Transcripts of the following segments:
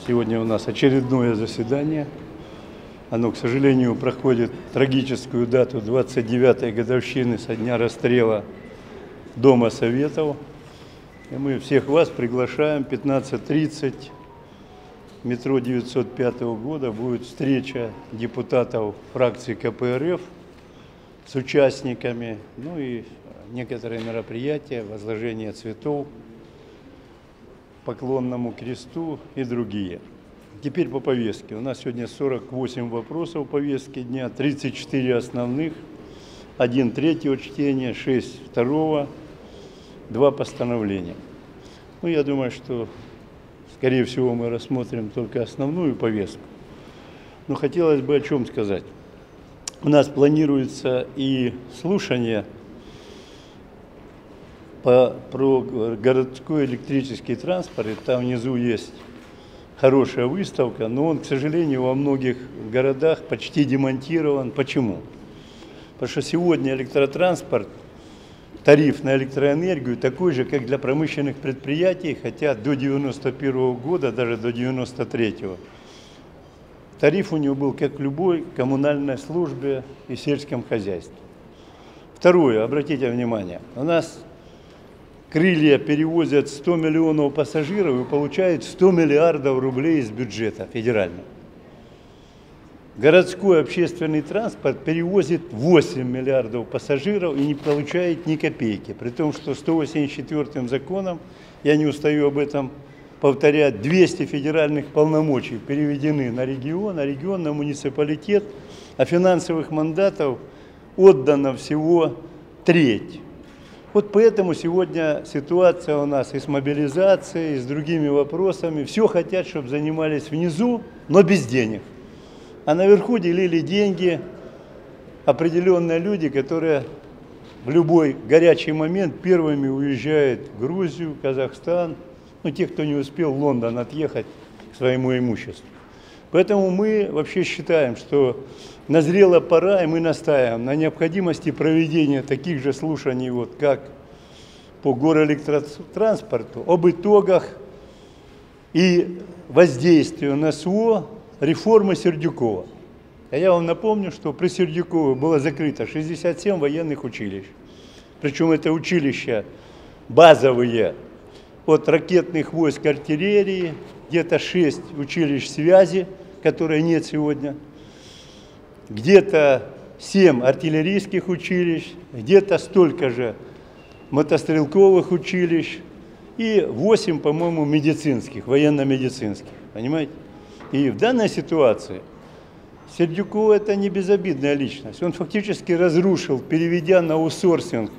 Сегодня у нас очередное заседание. Оно, к сожалению, проходит трагическую дату 29-й годовщины со дня расстрела Дома Советов. И мы всех вас приглашаем. 15:30, метро 905 года, будет встреча депутатов фракции КПРФ с участниками, ну и некоторые мероприятия, возложение цветов, поклонному кресту и другие. Теперь по повестке. У нас сегодня 48 вопросов повестки дня, 34 основных, 1 третьего чтения, 6 второго, 2 постановления. Ну, я думаю, что, скорее всего, мы рассмотрим только основную повестку. Но хотелось бы о чем сказать. У нас планируется и слушание про городской электрический транспорт. Там внизу есть хорошая выставка, но он, к сожалению, во многих городах почти демонтирован. Почему? Потому что сегодня электротранспорт, тариф на электроэнергию такой же, как для промышленных предприятий, хотя до 1991 года, даже до 1993. Тариф у него был как в любой коммунальной службе и сельском хозяйстве. Второе, обратите внимание, у нас крылья перевозят 100 миллионов пассажиров и получают 100 миллиардов рублей из бюджета федерального. Городской общественный транспорт перевозит 8 миллиардов пассажиров и не получает ни копейки. При том, что 184-м законом, я не устаю об этом повторять, 200 федеральных полномочий переведены на регион на муниципалитет, а финансовых мандатов отдано всего треть. Вот поэтому сегодня ситуация у нас и с мобилизацией, и с другими вопросами. Все хотят, чтобы занимались внизу, но без денег. А наверху делили деньги определенные люди, которые в любой горячий момент первыми уезжают в Грузию, Казахстан, ну, те, кто не успел в Лондон отъехать к своему имуществу. Поэтому мы вообще считаем, что назрела пора, и мы настаиваем на необходимости проведения таких же слушаний, вот как по горэлектротранспорту, об итогах и воздействию на СВО реформы Сердюкова. А я вам напомню, что при Сердюкове было закрыто 67 военных училищ. Причем это училища базовые от ракетных войск, артиллерии, где-то 6 училищ связи, которые нет сегодня, где-то 7 артиллерийских училищ, где-то столько же мотострелковых училищ и 8, по-моему, медицинских, военно-медицинских, понимаете? И в данной ситуации Сердюков – это не безобидная личность. Он фактически разрушил, переведя на аутсорсинг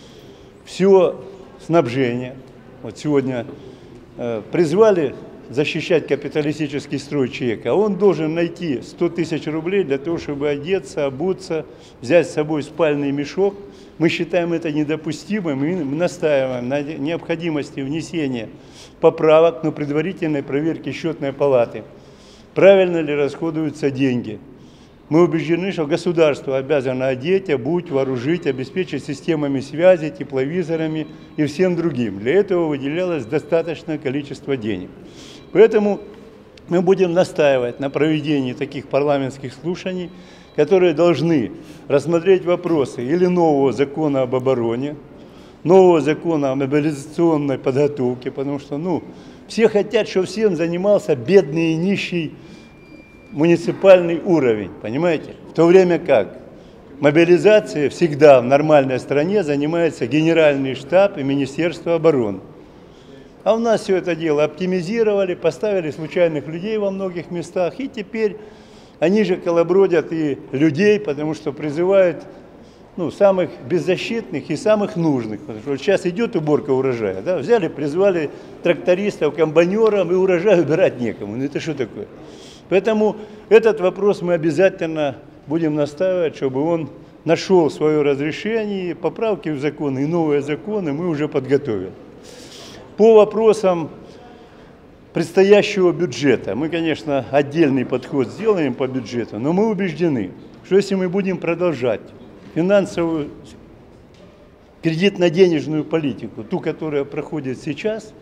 все снабжение. Вот сегодня призвали защищать капиталистический строй ЧЕК, а он должен найти 100 тысяч рублей для того, чтобы одеться, обуться, взять с собой спальный мешок. Мы считаем это недопустимым и мы настаиваем на необходимости внесения поправок на предварительной проверке счетной палаты. Правильно ли расходуются деньги? Мы убеждены, что государство обязано одеть, обуть, вооружить, обеспечить системами связи, тепловизорами и всем другим. Для этого выделялось достаточное количество денег. Поэтому мы будем настаивать на проведении таких парламентских слушаний, которые должны рассмотреть вопросы или нового закона об обороне, нового закона о мобилизационной подготовке, потому что все хотят, чтобы всем занимался бедный и нищий муниципальный уровень, понимаете? В то время как мобилизацией всегда в нормальной стране занимается Генеральный штаб и Министерство обороны. А у нас все это дело оптимизировали, поставили случайных людей во многих местах, и теперь они же колобродят и людей, потому что призывают самых беззащитных и самых нужных. Потому что вот сейчас идет уборка урожая, да? Взяли, призвали трактористов, комбайнеров, и урожай убирать некому. Ну это что такое? Поэтому этот вопрос мы обязательно будем настаивать, чтобы он нашел свое разрешение, поправки в законы и новые законы мы уже подготовили. По вопросам предстоящего бюджета. Мы, конечно, отдельный подход сделаем по бюджету, но мы убеждены, что если мы будем продолжать финансовую кредитно-денежную политику, ту, которая проходит сейчас,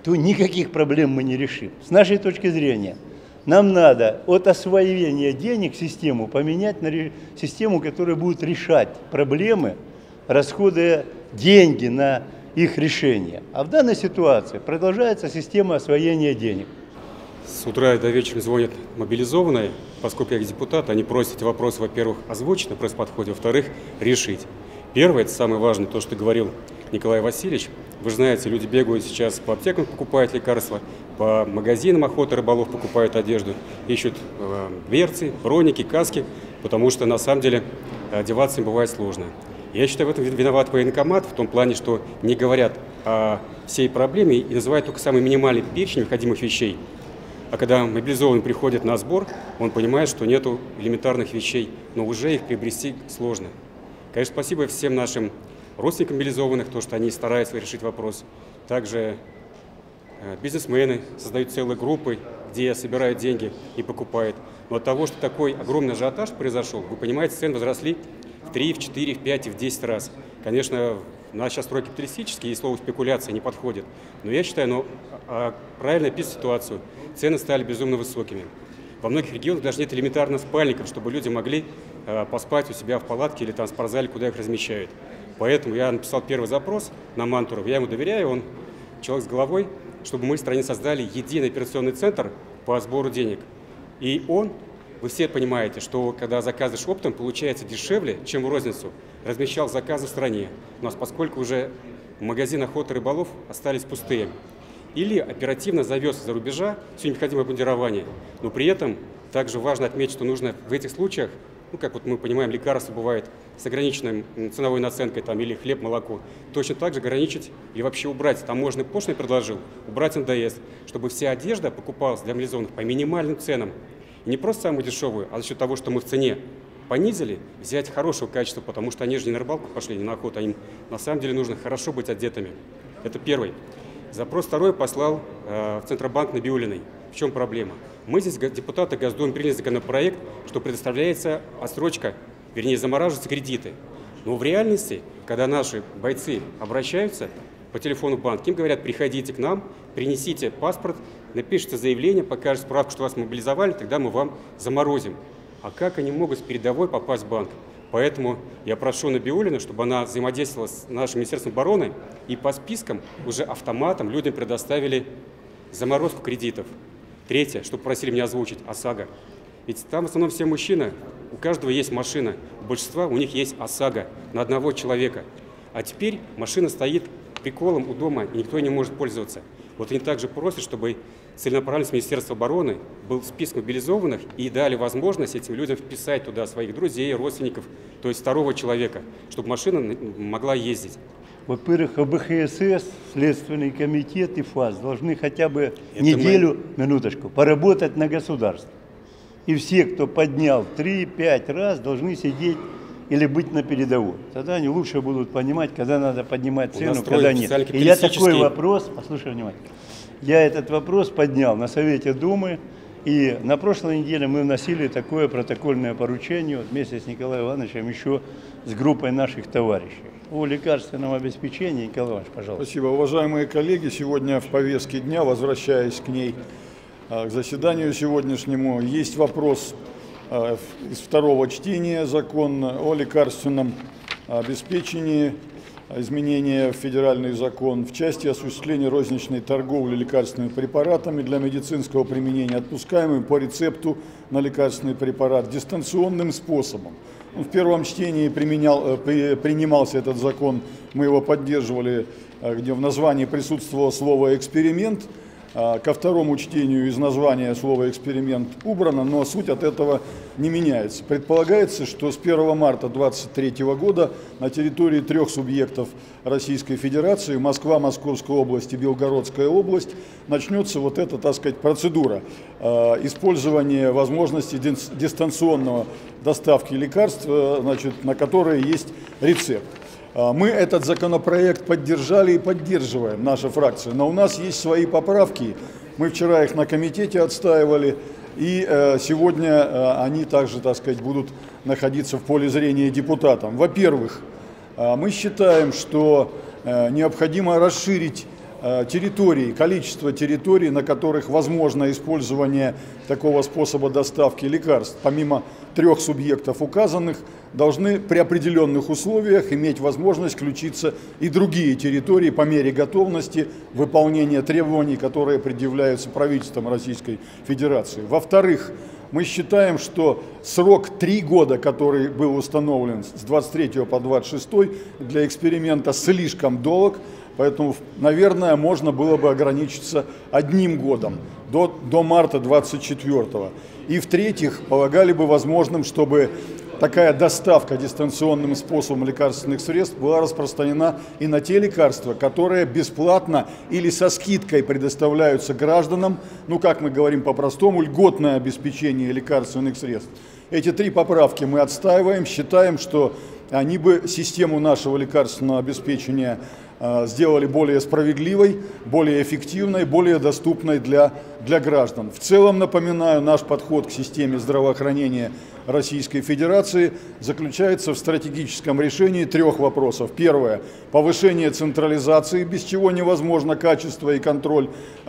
то никаких проблем мы не решим. С нашей точки зрения, нам надо от освоения денег систему поменять на систему, которая будет решать проблемы, расходуя деньги на их решение. А в данной ситуации продолжается система освоения денег. С утра до вечера звонят мобилизованные, поскольку я депутат, они просят эти вопросы, во-первых, озвучить на пресс-подходе, во-вторых, решить. Первое, это самое важное, то, что говорил Николай Васильевич. Вы же знаете, люди бегают сейчас по аптекам, покупают лекарства, по магазинам охоты рыболов покупают одежду, ищут берцы, броники, каски, потому что на самом деле одеваться им бывает сложно. Я считаю, в этом виноват военкомат, в том плане, что не говорят о всей проблеме и называют только самый минимальный перечень необходимых вещей. А когда мобилизованный приходит на сбор, он понимает, что нету элементарных вещей, но уже их приобрести сложно. Конечно, спасибо всем нашим родственникам мобилизованных, то, что они стараются решить вопрос. Также бизнесмены создают целые группы, где собирают деньги и покупают. Но от того, что такой огромный ажиотаж произошел, вы понимаете, цены возросли в 3, в 4, в 5 и в 10 раз. Конечно, у нас сейчас строй капиталистический, и слово спекуляция не подходит. Но я считаю, правильно описать ситуацию. Цены стали безумно высокими. Во многих регионах даже нет элементарно спальников, чтобы люди могли поспать у себя в палатке или там в спортзале, куда их размещают. Поэтому я написал первый запрос на Мантуров. Я ему доверяю, он человек с головой, чтобы мы в стране создали единый операционный центр по сбору денег. И вы все понимаете, что когда заказываешь оптом, получается дешевле, чем в розницу. Размещал заказы в стране. У нас, поскольку уже магазины охоты рыболов остались пустые. Или оперативно завез из-за рубежа все необходимое обмундирование. Но при этом также важно отметить, что нужно в этих случаях, как вот мы понимаем, лекарства бывают с ограниченной ценовой наценкой, или хлеб, молоко, точно так же ограничить или вообще убрать. Таможенный пошлины предложил, убрать НДС, чтобы вся одежда покупалась для мобилизованных по минимальным ценам. И не просто самую дешевую, а за счет того, что мы в цене понизили, взять хорошего качества, потому что они же не на рыбалку пошли, не на охоту, им на самом деле нужно хорошо быть одетыми. Это первый. Запрос второй послал в Центробанк Набиуллиной. В чем проблема? Мы здесь, депутаты Госдумы, приняли законопроект, что предоставляется отсрочка, вернее, замораживаются кредиты. Но в реальности, когда наши бойцы обращаются по телефону в банк, им говорят: приходите к нам, принесите паспорт, напишите заявление, покажете справку, что вас мобилизовали, тогда мы вам заморозим. А как они могут с передовой попасть в банк? Поэтому я прошу Набиуллину, чтобы она взаимодействовала с нашим Министерством обороны и по спискам уже автоматом людям предоставили заморозку кредитов. Третье, что просили меня озвучить, ОСАГО. Ведь там в основном все мужчины, у каждого есть машина, у большинства у них есть ОСАГО на одного человека. А теперь машина стоит приколом у дома, и никто не может пользоваться. Вот они также просят, чтобы целенаправленно с Министерства обороны был список мобилизованных и дали возможность этим людям вписать туда своих друзей, родственников, то есть второго человека, чтобы машина могла ездить. Во-первых, ОБХСС, Следственный комитет и ФАС должны хотя бы неделю, минуточку, поработать на государство. И все, кто поднял 3-5 раз, должны сидеть или быть на передовой. Тогда они лучше будут понимать, когда надо поднимать цену, когда нет. И я такой вопрос, послушай внимательно, я этот вопрос поднял на Совете Думы, и на прошлой неделе мы вносили такое протокольное поручение вместе с Николаем Ивановичем, еще с группой наших товарищей. О лекарственном обеспечении. Николай Иванович, пожалуйста. Спасибо. Уважаемые коллеги, сегодня в повестке дня, возвращаясь к ней, к заседанию сегодняшнему, есть вопрос из второго чтения, закон о лекарственном обеспечении, изменения в федеральный закон в части осуществления розничной торговли лекарственными препаратами для медицинского применения, отпускаемыми по рецепту на лекарственный препарат дистанционным способом. В первом чтении принимался этот закон, мы его поддерживали, где в названии присутствовало слово «эксперимент». Ко второму чтению из названия слово «эксперимент» убрано, но суть от этого не меняется. Предполагается, что с 1 марта 2023 года на территории 3 субъектов Российской Федерации, Москва, Московская область и Белгородская область, начнется вот эта, так сказать, процедура использования возможности дистанционного доставки лекарств, на которые есть рецепт. Мы этот законопроект поддержали и поддерживаем, наша фракция, но у нас есть свои поправки. Мы вчера их на комитете отстаивали, и сегодня они также, так сказать, будут находиться в поле зрения депутатам. Во-первых, мы считаем, что необходимо расширить территорий, количество территорий, на которых возможно использование такого способа доставки лекарств, помимо 3 субъектов указанных, должны при определенных условиях иметь возможность включиться и другие территории по мере готовности выполнения требований, которые предъявляются правительством Российской Федерации. Во-вторых, мы считаем, что срок 3 года, который был установлен с 23 по 26 для эксперимента, слишком долг, поэтому, наверное, можно было бы ограничиться 1 годом до марта 24. И в-третьих, полагали бы возможным, чтобы такая доставка дистанционным способом лекарственных средств была распространена и на те лекарства, которые бесплатно или со скидкой предоставляются гражданам, ну, как мы говорим по-простому, льготное обеспечение лекарственных средств. Эти 3 поправки мы отстаиваем, считаем, что они бы систему нашего лекарственного обеспечения сделали более справедливой, более эффективной, более доступной для граждан. В целом, напоминаю, наш подход к системе здравоохранения Российской Федерации заключается в стратегическом решении 3 вопросов. Первое – повышение централизации, без чего невозможно качество и контроль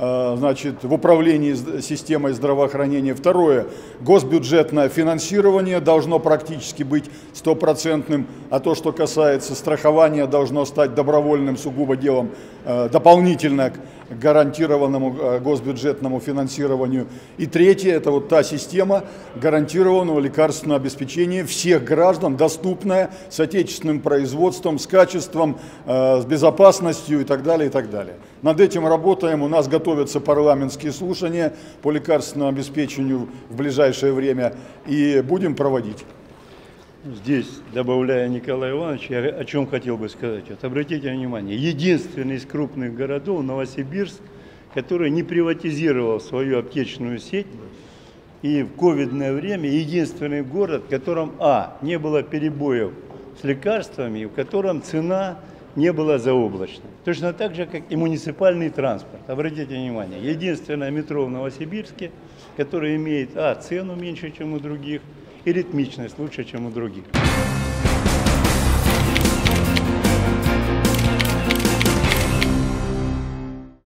в управлении системой здравоохранения. Второе – госбюджетное финансирование должно практически быть 100%, а то, что касается страхования, должно стать добровольным сугубо делом дополнительно к гарантированному госбюджетному финансированию. И третье – это вот та система гарантированного лекарственного обеспечения всех граждан, доступная, с отечественным производством, с качеством, с безопасностью и так далее, и так далее. Над этим работаем. У нас готовятся парламентские слушания по лекарственному обеспечению в ближайшее время, и будем проводить. Здесь, добавляя Николая Ивановича, я о чем хотел бы сказать. Вот обратите внимание, единственный из крупных городов, Новосибирск, который не приватизировал свою аптечную сеть, и в ковидное время единственный город, в котором, не было перебоев с лекарствами, и в котором цена не была заоблачной. Точно так же, как и муниципальный транспорт. Обратите внимание, единственное метро в Новосибирске, которое имеет, цену меньше, чем у других, и ритмичность лучше, чем у других.